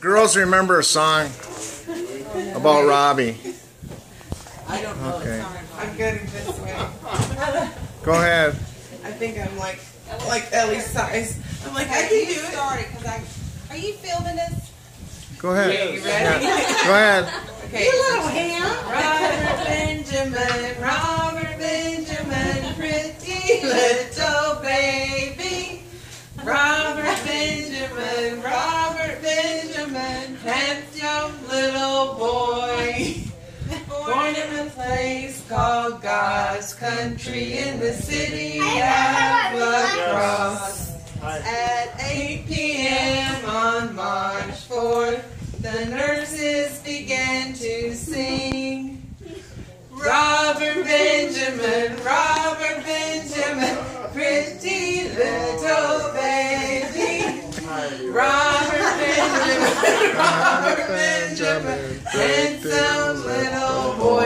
girls remember a song about Robbie? I don't know. Okay. I'm getting this way. Go ahead. I think I'm like Ellie's size. I'm like, I can do it. Sorry, are you filming this? Go ahead. Okay, you ready? Go ahead. Okay. You little ham. Robert Benjamin, pretty little baby. Robert Benjamin, handsome little boy. Born in a place called God's country in the city of La Crosse. At 8 p.m. on March 4th, the nurses began to sing. Robert Benjamin, pretty little baby. Robert Benjamin, handsome little boy.